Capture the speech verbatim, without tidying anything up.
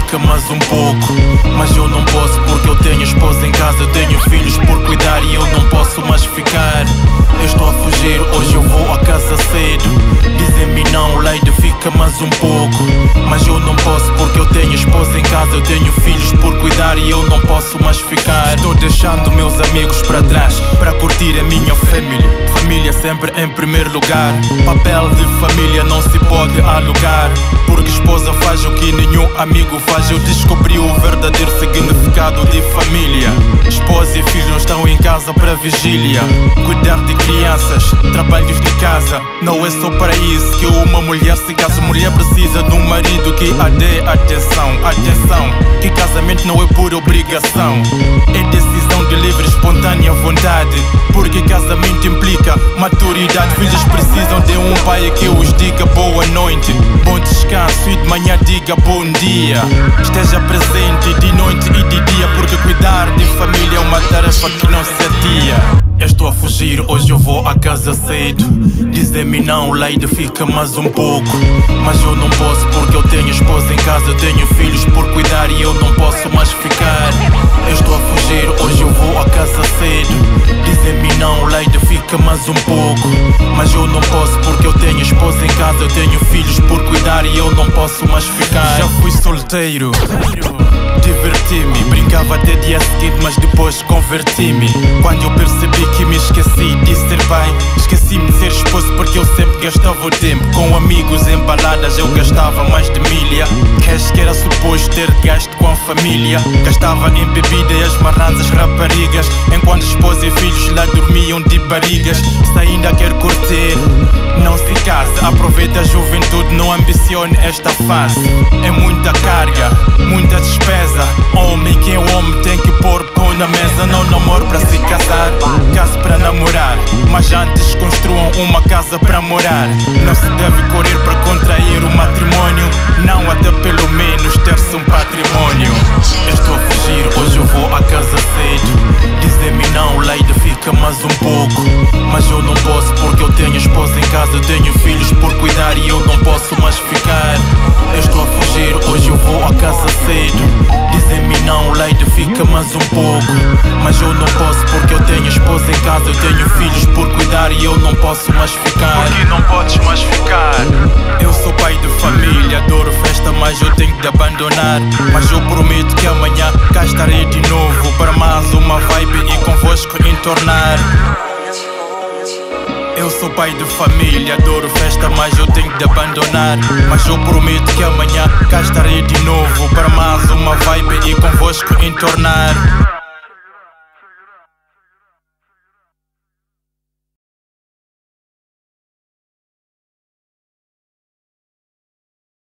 fica mais um pouco. Mas eu não posso porque eu tenho esposa em casa, tenho filhos por cuidar e eu não posso mais ficar. Eu estou a fugir, hoje eu vou a casa cedo. Dizem-me não, Lady, fica mais um pouco. Mas eu não posso porque eu tenho esposa em casa, eu tenho filhos por cuidar e eu não posso mais ficar. Estou deixando meus amigos para trás, para curtir a minha família. Família sempre em primeiro lugar. Papel de família não se pode alugar, porque esposa faz o que nenhum amigo faz. Eu descobri o verdadeiro significado de família. Esposa e filhos não estão em casa para vigília. Cuidar de crianças, trabalhos de casa. Não é só para isso que uma mulher se casa. Mulher precisa de um marido que a dê atenção. Atenção, que casamento não é por obrigação, é decisão de livre e espontânea vontade. Porque casamento implica maturidade. Filhos precisam de um pai que os diga boa noite, bom descanso e de manhã diga bom dia. Esteja presente de noite e de dia, porque cuidar de família é uma tarefa que não se adia. Eu estou a fugir, hoje eu vou a casa cedo. Dizem-me não, Lady, fica mais um pouco. Mas eu não posso porque eu tenho esposa em casa, tenho filhos por cuidar e eu não posso mais ficar. Eu estou a fugir, hoje eu vou a casa cedo. Dizem-me não, Lady, fica mais um pouco. Mas eu não posso porque eu tenho esposa em casa, eu tenho filhos por cuidar e eu não posso mais ficar. Já fui solteiro, diverti-me, brincava até dia seguinte, mas depois converti-me. Quando eu percebi que me esqueci de ser pai, esqueci-me de ser esposo porque eu sempre gastava o tempo com amigos em baladas, eu gastava mais de milha. Cash que era suposto ter gasto com a família, gastava em bebida e as marranças raparigas, enquanto esposa e filhos lá dormiam de barrigas. Se ainda quer curtir, não se case, aproveita a juventude, não ambicione esta fase. É muita carga, muita despesa. Homem que é homem tem que pôr pão na mesa. Não namoro para se casar, case para namorar, mas antes construam uma casa para morar. Não se deve correr para contrair o matrimônio, não, até pelo menos ter-se um patrimônio. Eu estou a fugir, hoje eu vou a casa cedo. Dizem-me não, Lady, fica mais um pouco. Mas eu não posso porque eu tenho esposa em casa, eu tenho filhos por cuidar e eu não posso mais ficar. Eu estou a fugir, hoje eu vou a casa cedo. Dizem-me não, Lady, fica mais um pouco. Mas eu não posso porque eu tenho esposa em casa, eu tenho filhos por cuidar e eu não posso mais ficar. Porque não podes mais ficar. Eu sou pai de família, adoro festa, mas eu tenho de abandonar. Mas eu prometo que amanhã cá estarei de novo para mais uma vibe e convosco entornar. Eu sou pai de família, adoro festa, mas eu tenho de abandonar. Mas eu prometo que amanhã cá estarei de novo para mais uma vibe e convosco entornar.